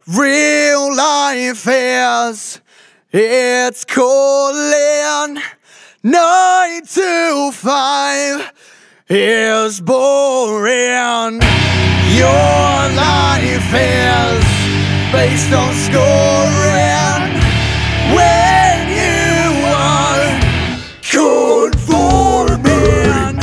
Real life is, it's calling. 9 to 5 is boring. Your life is based on scoring. When you are conforming.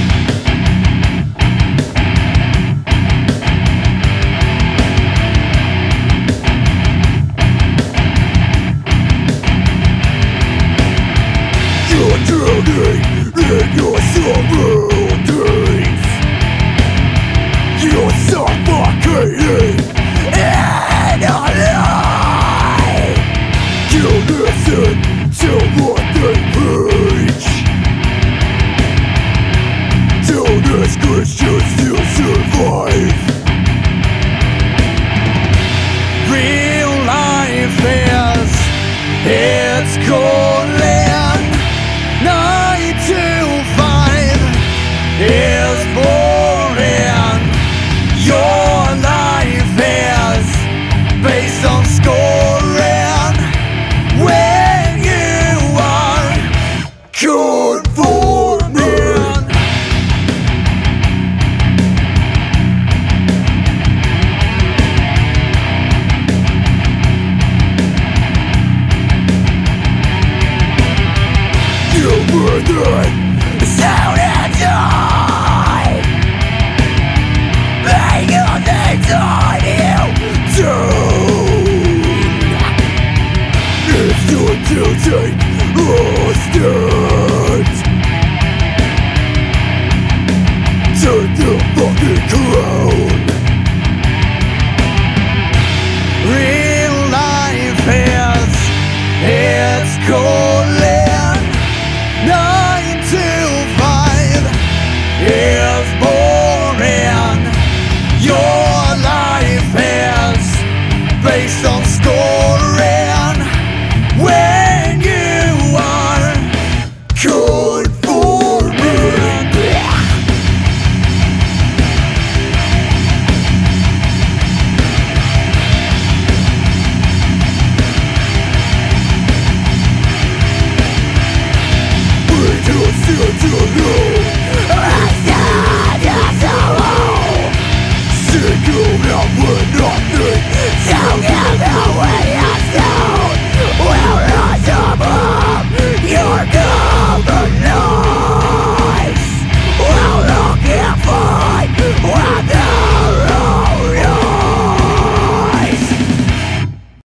You're drowning in your surroundings. You're suffocating in a lie. You listen to what they preach. Don't ask Christians to survive. Real life is, it's cold.